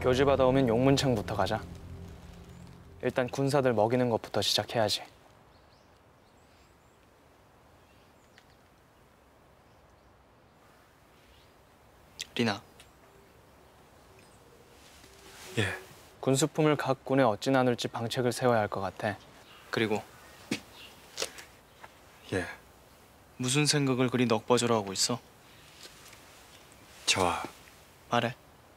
교지 받아오면 용문창부터 가자. 일단 군사들 먹이는 것부터 시작해야지. 리나. 예. 군수품을 각 군에 어찌 나눌지 방책을 세워야 할 것 같아. 그리고 예. 무슨 생각을 그리 넋버저러 하고 있어? 저와 말해.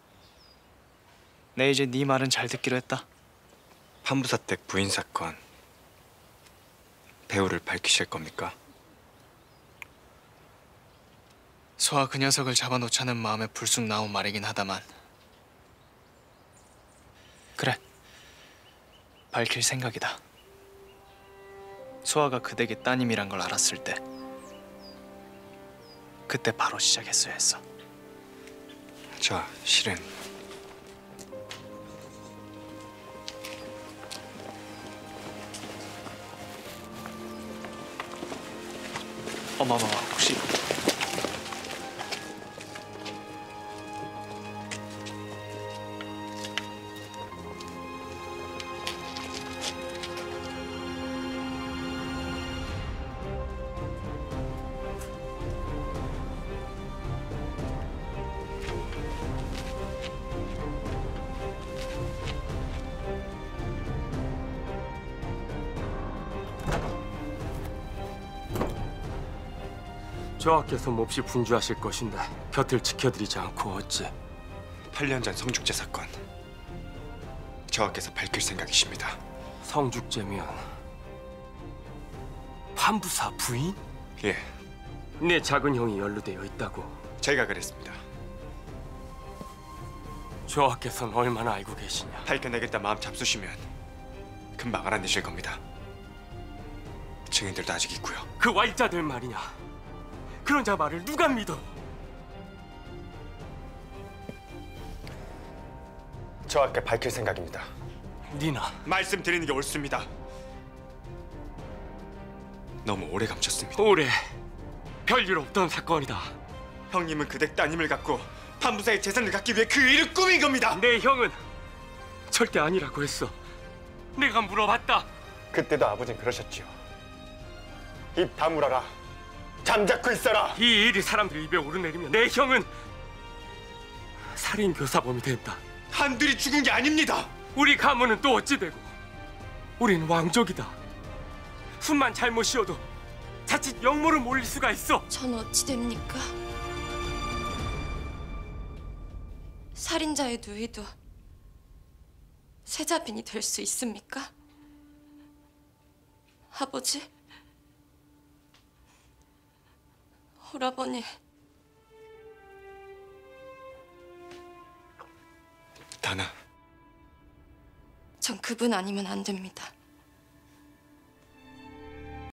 내 이제 네 말은 잘 듣기로 했다. 판부사댁 부인 사건 배우를 밝히실 겁니까? 소아 그 녀석을 잡아놓자는 마음에 불쑥 나온 말이긴 하다만 그래. 밝힐 생각이다. 소아가 그 댁의 따님이란 걸 알았을 때 그때 바로 시작했어야 했어. 저 실은 어마마마 혹시 저하께서 몹시 분주하실 것인데 곁을 지켜드리지 않고 어찌. 8년 전 성죽제 사건 저하께서 밝힐 생각이십니다. 성죽제면 판부사 부인? 예, 내 작은 형이 연루되어 있다고. 제가 그랬습니다. 저하께서는 얼마나 알고 계시냐. 밝혀내겠다 마음 잡수시면 금방 알아내실 겁니다. 증인들도 아직 있고요. 그 왈자들 말이냐. 그런 자 말을 누가 믿어? 저하께 밝힐 생각입니다. 니나. 말씀드리는 게 옳습니다. 너무 오래 감췄습니다. 오래 별일 없던 사건이다. 형님은 그댁 따님을 갖고 판부사의 재산을 갖기 위해 그 일을 꾸민 겁니다. 내 형은 절대 아니라고 했어. 내가 물어봤다. 그때도 아버진 그러셨지요. 입 다물어라. 잠자코 있어라. 이 일이 사람들 입에 오르내리면 내 형은 살인 교사범이 된다. 한둘이 죽은 게 아닙니다. 우리 가문은 또 어찌 되고? 우린 왕족이다. 숨만 잘못 쉬어도 자칫 역모를 몰릴 수가 있어. 전 어찌 됩니까? 살인자의 누이도 세자빈이 될 수 있습니까? 아버지, 오라버니. 다나. 전 그분 아니면 안 됩니다.